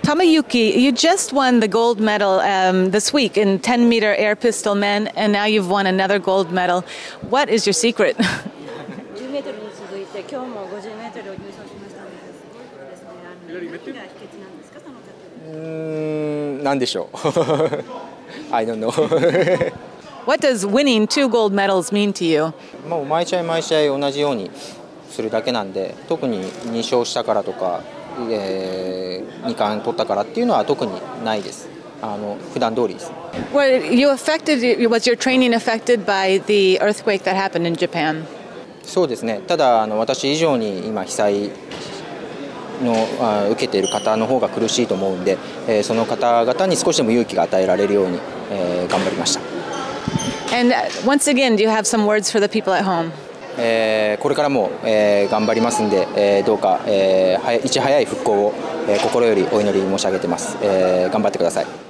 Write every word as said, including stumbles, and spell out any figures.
Tomoyuki, you just won the gold medal um, this week in ten meter air pistol men, and now you've won another gold medal. What is your secret? じゅうメートルに続いて今日もごじゅうメートルを入賞しましたので、すごいですね。あの何が秘訣なんですか、その方。うーん、なんでしょう。I don't know. What does winning two gold medals mean to you? もう毎試合毎試合同じようにするだけなんで、特にに勝したからとか、えー、に冠取ったからっていうのは特にないです。あの普段通りです。 Were you affected? Was your training affected by the earthquake that happened in Japan? そうですね。ただあの私以上に今被災のあ受けている方の方が苦しいと思うんで、えー、その方々に少しでも勇気が与えられるように、えー、頑張りました。 And once again, do you have some words for the people at home? えー、これからも、えー、頑張りますんで、えー、どうか、えー、いち早い復興を、えー、心よりお祈り申し上げてます。えー、頑張ってください。